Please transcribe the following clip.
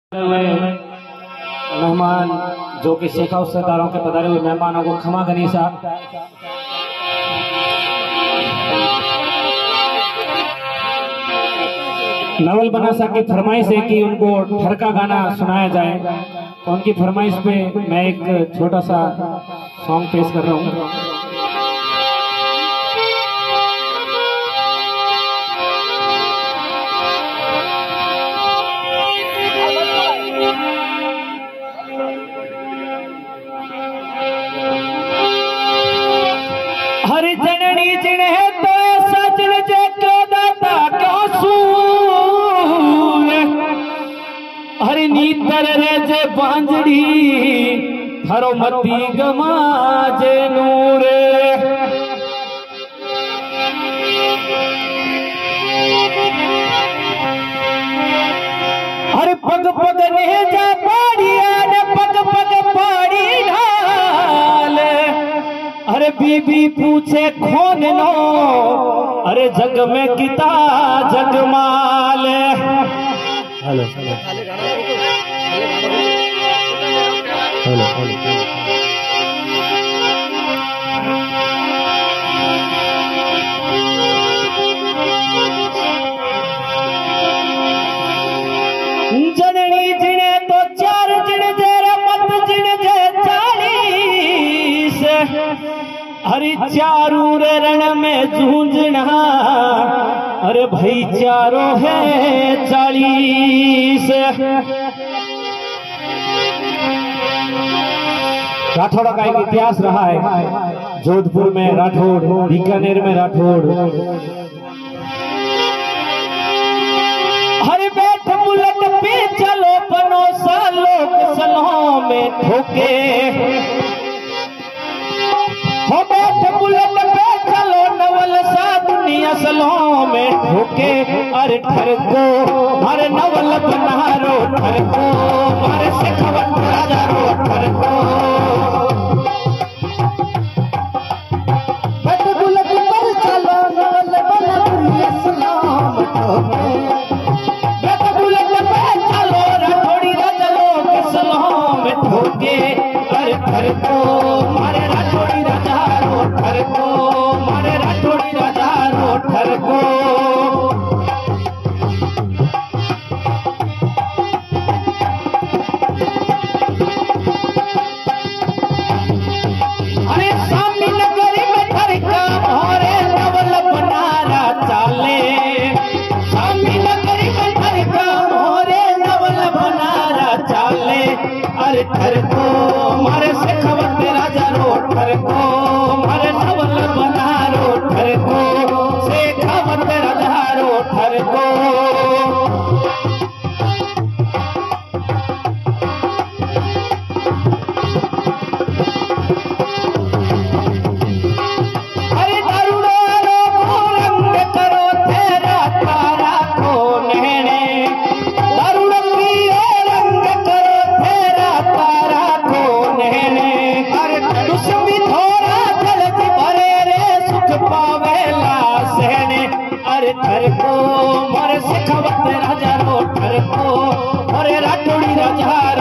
मेहमान जो कि शेखा सरदारों के पधारे हुए मेहमानों को क्षमा गनीसा। नवल बनासा की फरमाइश है कि उनको ठरका गाना सुनाया जाए, तो उनकी फरमाइश पे मैं एक छोटा सा सॉन्ग पेश कर रहा हूँ। हरि जननी जिन है तो सजन जे क्यों दाता क्यों सूर, हरि नीतर रे जे बांजड़ी हरो मती गमा जे नूर। हरि पग पग ने जा पाड़िया ने पग पग पाड़ी ढाल, अरे बीबी पूछे खोन नो, अरे जग में किता जगमाल। हेलो हेलो जननी जिने तो चार जिन जे मत जिन जे 40, हरि चारू रे रण में जूझना, अरे भाई चारों है 40। राठौड़ का एक इतिहास रहा है, जोधपुर में राठौड़, बीकानेर में राठौड़। हरि बैठ बुलट पे चलो बनो सालों सलों में ठोके, हो बैठ बुलट पे चलो नवल सा दुनिया सलों में ठोके। अरे ठर को हर नवल बनारो ठर को, हर सिखवट राजा रो ठर को। बैठ बुलट पर चलो नवल बना दुनिया सलों में ठोके, बैठ बुलट पे चलो राठौड़ी राजा लोग सलों में ठोके। अरे ठर को मारे राठौड़ी राजा ठर को, मारे राठौड़ी राजा रो ठर को। अरे सामी नगरी में ठरका भोरे नवल बनारा चाले, सामी नगरी में ठरका भोरे नवल बनारा चाले। अरे ठर को मारे शेखावत राजा रो ठर को, मारे नवल बनारो ठर को, शेखावत राजा रो ठर को। अरे दारुड़ो रंग करो तेरा तारा को नहने, दारुड़ पियो रंग करो तेरा तारा को नहने। अरे दुश्मी थोड़ा जल्दी भरे रे सुख पावेला सहने। अरे ठर को मारे शेखावत राजा रो ठर को, अरे राठौड़ी राजा